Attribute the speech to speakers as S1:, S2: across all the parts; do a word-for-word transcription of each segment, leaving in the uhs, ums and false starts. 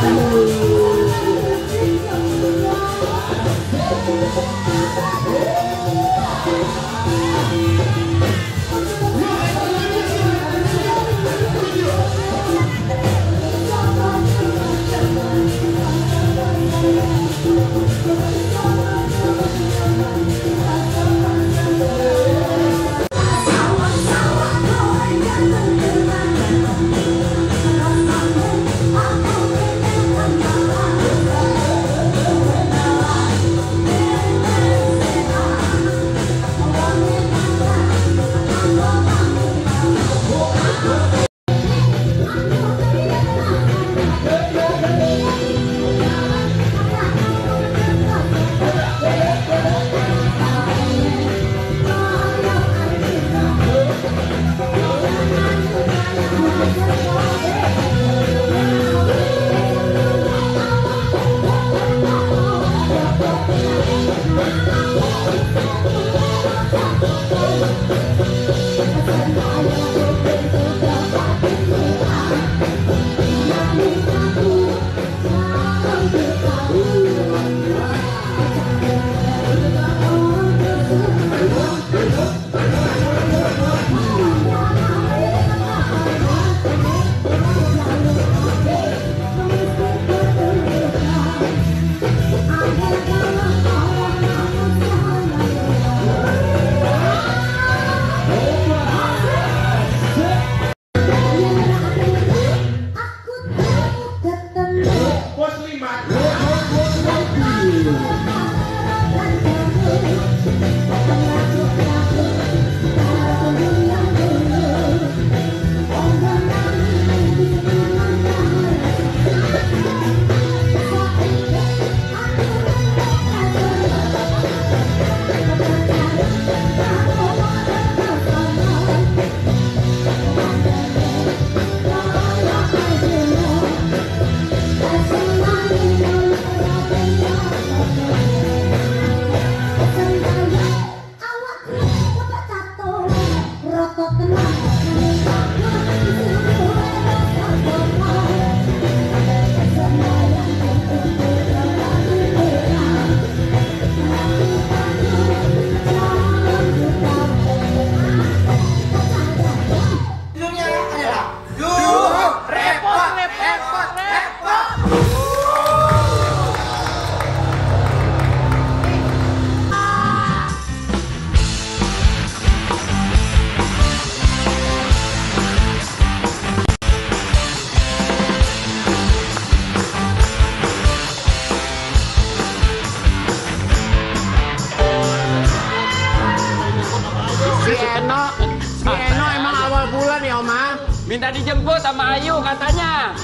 S1: Minta dijemput sama Ayu katanya.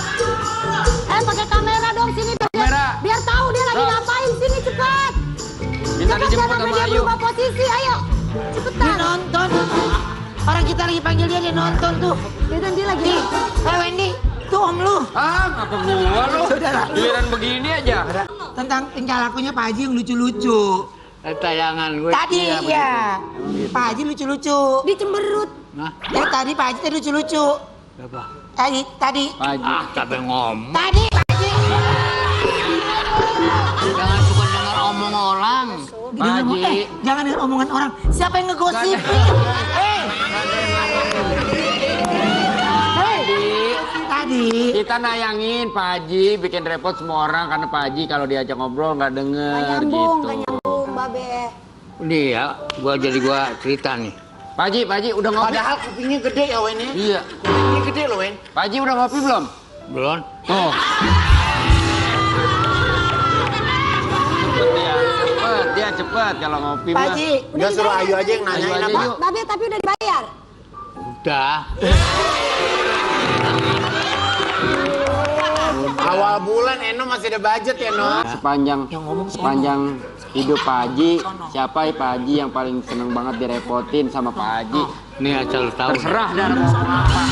S2: Eh pakai kamera dong sini biar,
S1: kamera.
S2: biar tahu dia lagi
S1: Loh.
S2: ngapain, sini cepat.
S1: Minta
S2: Cepat
S1: dijemput
S2: jangan
S1: sama
S2: dia
S1: Ayu.
S2: berubah posisi, ayo. Cepetan.
S3: Dia nonton. Orang kita lagi panggil dia, dia nonton tuh.
S2: Dia dan dia lagi.
S3: Nih, eh Wendy, tuh om lu.
S1: Ah, ngapa gua lu?
S3: Saudara.
S1: Giliran begini aja.
S3: Tentang tingkah lakunya Pak Haji yang lucu-lucu.
S1: Tayangan gue.
S3: Tadi ya, Pak Haji lucu-lucu.
S2: Di Cemberut.
S1: Nah,
S3: Eh tadi Pak Haji tadi lucu-lucu.
S1: berapa?
S3: Tadi, tadi.
S1: Pak Haji. Ah, capek ngomong.
S3: Tadi Pak Haji.
S1: Jangan suka dengar omong orang. Pak Haji.
S3: Eh, jangan dengar omongan orang. Siapa yang ngegosipin? Eh,
S1: Tadi.
S3: tadi.
S1: Kita nayangin Pak Haji bikin repot semua orang karena Pak Haji kalau diajak ngobrol nggak
S2: Gak
S1: denger
S2: nyambung,
S1: gitu.
S2: gak nyambung, Babe.
S4: Nih ya, gua jadi gua cerita nih.
S1: Pak Haji, Pak Haji udah ngopi?
S4: Padahal kupingnya gede ya Wen ya.
S1: Iya.
S4: Kupingnya gede loh Wen.
S1: Pak Haji udah ngopi belum?
S4: Belum.
S1: Oh. Cepet dia, cepet dia cepet kalau ngopi
S3: Pak
S1: mah.
S3: Haji.
S4: Udah suruh Ayu aja yang
S1: Ayu
S4: nanyain
S1: aja
S4: apa.
S1: yuk.
S2: Babe tapi udah dibayar.
S4: Udah.
S5: Awal bulan Eno masih ada budget ya No?
S1: Sepanjang sepanjang hidup Pak Haji, siapa ya Pak Haji yang paling seneng banget direpotin sama Pak Haji?
S4: Nih asal lu tahu.
S1: Terserah dah mau ngomong apa.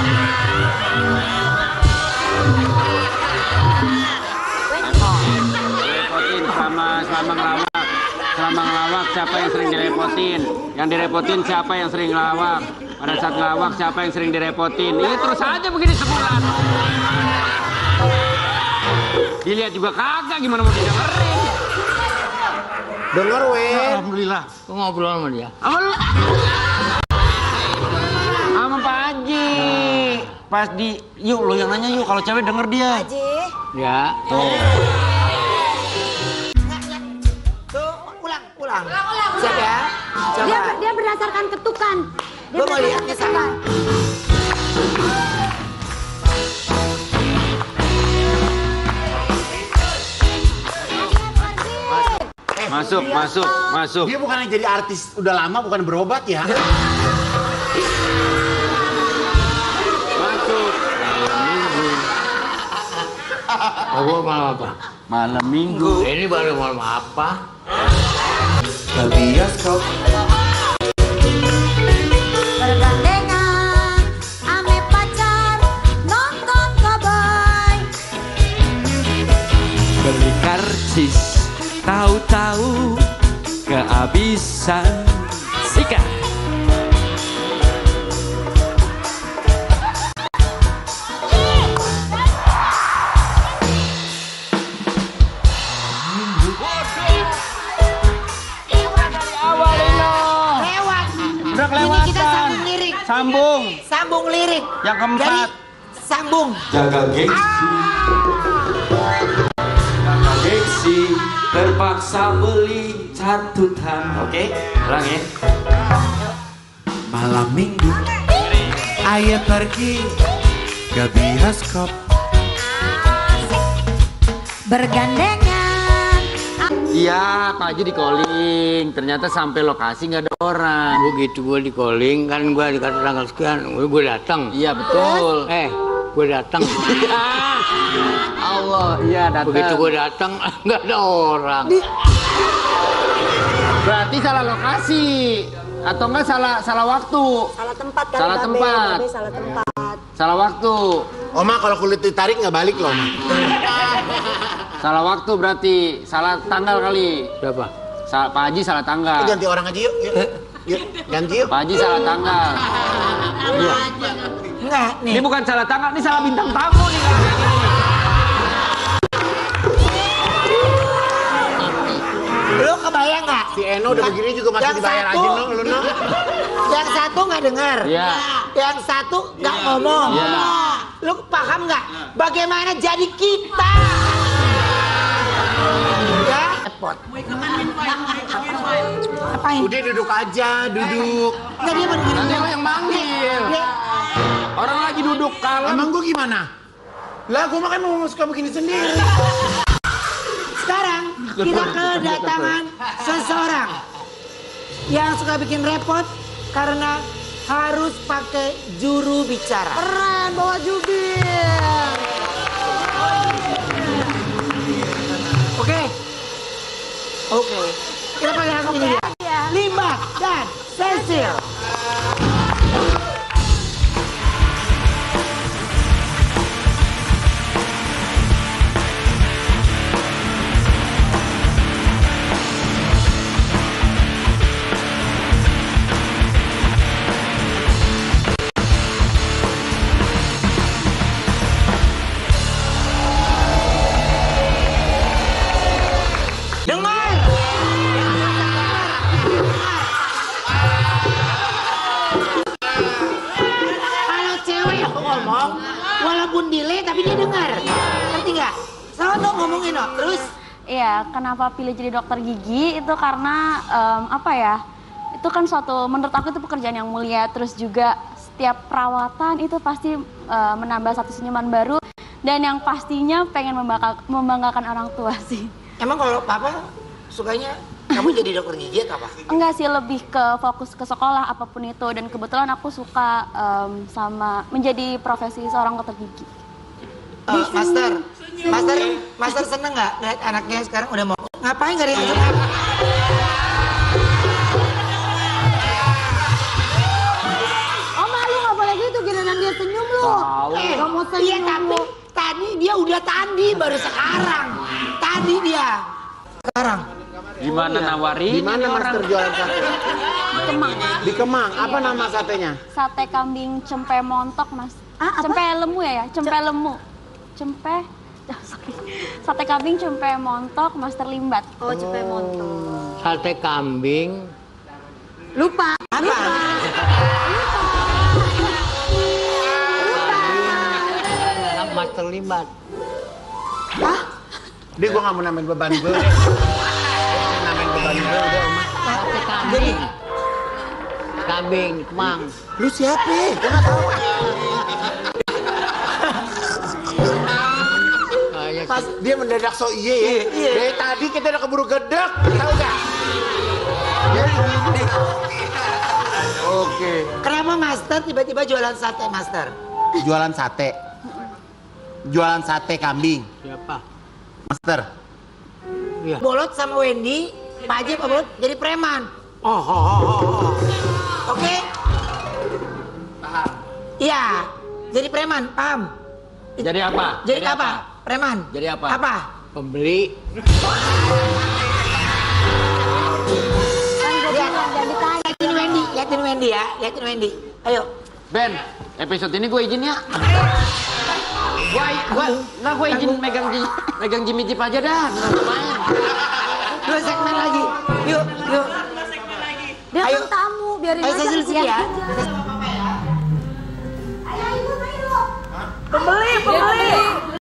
S1: Direpotin sama selama ngelawak. Selama ngelawak siapa yang sering direpotin? Yang direpotin siapa yang sering ngelawak? Pada saat ngelawak siapa yang sering direpotin? Ini terus aja begini sebulan. Dilihat juga kagak, gimana mau didengerin?
S5: Denger, Wen.
S1: Alhamdulillah.
S4: Lu ngobrol sama dia.
S1: Sama lu. Sama Pak Haji. Pas di, yuk lo yang nanya yuk, kalau cewek denger dia.
S3: Haji.
S4: Ya.
S1: Tuh.
S3: Tuh, ulang, ulang. Siap ya? Coba.
S2: Dia dia berdasarkan ketukan. Dia
S3: Lu mau lihat nih sama.
S1: Masuk, masuk, masuk.
S5: Dia bukan jadi artis udah lama, bukan berobat ya.
S1: Masuk.
S4: Aku malam apa?
S1: Malam minggu.
S4: Ini baru malam apa?
S5: Ke bioskop.
S2: Bergandengan, ame pacar, nonton cowboy.
S6: Beli karcis, tahu-tahu kehabisan. Sikat.
S3: Lewat.
S1: Udah
S3: Ini kita
S1: kelewatan.
S3: sambung lirik.
S1: Sambung.
S3: Sambung lirik.
S1: Yang keempat.
S3: Jadi, sambung.
S6: Jaga gengsi. Jaga gengsi. Terpaksa beli catatan. Oke, ulang ya.
S5: Malam minggu. Ayo pergi ke bioskop.
S2: Bergandengan.
S1: Iya, Pak Haji di calling. Ternyata sampai lokasi nggak ada orang.
S4: Begitu gue di calling kan gue dikata tanggal sekian, gue datang.
S1: Iya betul.
S4: Eh, gue datang.
S1: Allah, iya datang.
S4: Begitu gue datang nggak ada orang.
S1: Berarti salah lokasi atau enggak salah salah waktu.
S2: Salah tempat kan?
S1: Salah
S2: Babe,
S1: tempat.
S2: Babe salah tempat.
S1: Salah waktu.
S5: Oma kalau kulit ditarik nggak balik loh, Oma.
S1: Salah waktu berarti. Salah tanggal kali.
S4: Siapa?
S1: Sa- Pak Haji salah tanggal.
S5: Ganti orang aja yuk. Yuk, yuk. ganti yuk.
S1: Pak Haji salah tanggal. Iya.
S3: Enggak, nih.
S1: Ini bukan salah tanggal, ini salah bintang tamu nih kalau kayak gini.
S3: Lu kebayang nggak?
S5: Si Eno udah begini juga masih
S3: Yang
S5: dibayar
S3: satu-
S5: aja, no, lu, no.
S3: Yang satu nggak dengar.
S1: Iya.
S3: Yang satu nggak ngomong.
S1: Iya.
S3: Lu paham nggak? Bagaimana jadi kita? Ya. Repot. Apain?
S5: Udah duduk aja, duduk.
S3: Nggak dia begini.
S1: Nanti lo yang manggil.
S3: Dia-
S1: Orang lagi duduk kalem.
S5: Emang gua gimana? Lah, gua makan mau suka begini sendiri.
S3: Sekarang kita kedatangan seseorang yang suka bikin repot karena harus pakai juru bicara.
S2: Keren, bawa jubir.
S3: Oke? Oke. Kita panggil langsung ini dia. Limbah dan Cecil. Dengar! Kalau cewek yang ngomong, walaupun delay tapi dia dengar. Ngerti nggak? Sama tuh ngomongin no. Terus
S7: Iya, kenapa pilih jadi dokter gigi itu karena em, apa ya? Itu kan suatu, menurut aku itu pekerjaan yang mulia. Terus juga setiap perawatan itu pasti eh, menambah satu senyuman baru dan yang pastinya pengen membangga- membanggakan orang tua sih.
S3: emang kalau papa sukanya kamu jadi dokter gigi atau apa?
S7: Enggak sih, lebih ke fokus ke sekolah apapun itu dan kebetulan aku suka em, sama menjadi profesi seorang dokter gigi.
S3: Eh, master, master, master seneng nggak lihat anaknya sekarang udah mau ngapain nggak ada yang suka?
S2: Oh malu nggak boleh gitu, giliran dia senyum lu.
S3: Eh,
S2: Gak mau
S3: iya
S2: senyum
S3: tapi
S2: lu.
S3: tadi dia udah tadi baru sekarang. Tadi dia sekarang.
S1: Gimana nawarin?
S5: Di mana master jualan sate?
S7: Kemang.
S5: Di Kemang. Apa nama satenya?
S7: Sate kambing cempe montok, Mas.
S2: Ah, apa?
S7: Cempe lemu ya ya? Cempe lemu. Cempe sorry. Sate kambing, cempe montok, master limbat.
S2: Oh, cepet montok.
S4: Sate kambing.
S3: Lupa. Apa?
S4: Kambing. Master limbat.
S5: Dia gua nggak mau namain beban gue. Namain beban gue udah Oma.
S4: Sate kambing. Kambing, Kemang.
S5: Lu siapa? Gua nggak tahu.
S4: Kayak
S5: Pas dia mendadak so iye ya. Dari tadi kita udah keburu gedek, tahu gak? Oke.
S3: Kenapa Master tiba-tiba jualan sate Master?
S5: Jualan sate. Jualan sate kambing,
S4: siapa?
S5: Master.
S4: Iya.
S3: Bolot sama Wendy, Pak Haji Pak Bolot jadi preman. Oh, oh, oh, oh, oh. Oke? Paham. Iya, jadi preman, paham?
S1: Jadi apa?
S3: Jadi, apa? Preman.
S1: Jadi apa?
S3: Apa?
S4: Pembeli.
S2: Kan gue
S3: Lihat,
S2: bilang jangan ditanya.
S3: liatin Wendy, liatin Wendy ya, liatin Wendy. Ayo.
S1: Ben, episode ini gue izin ya. Gua, gua, nggak gue izin megang ji- megang Jimmy Jeep aja dah. Nggak main.
S3: Dua segmen lagi. Yuk, yuk.
S2: Dia
S3: Ayo.
S2: kan tamu, biarin
S3: Ayo
S2: aja.
S3: saya sini ya.
S2: Pembeli, pembeli.